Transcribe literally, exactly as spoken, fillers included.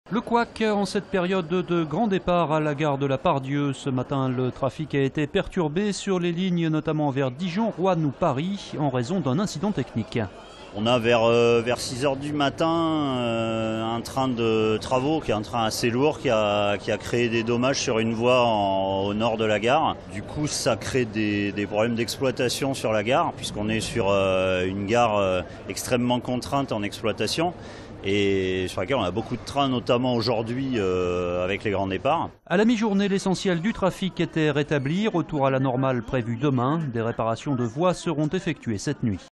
Le couac en cette période de grand départ à la gare de la Part-Dieu. Ce matin, le trafic a été perturbé sur les lignes notamment vers Dijon, Roanne ou Paris en raison d'un incident technique. On a vers, euh, vers six heures du matin euh, un train de travaux qui est un train assez lourd qui a, qui a créé des dommages sur une voie en, au nord de la gare. Du coup, ça crée des, des problèmes d'exploitation sur la gare puisqu'on est sur euh, une gare euh, extrêmement contrainte en exploitation et sur laquelle on a beaucoup de trains, notamment aujourd'hui euh, avec les grands départs. À la mi-journée, l'essentiel du trafic était rétabli. Retour à la normale prévu demain. Des réparations de voies seront effectuées cette nuit.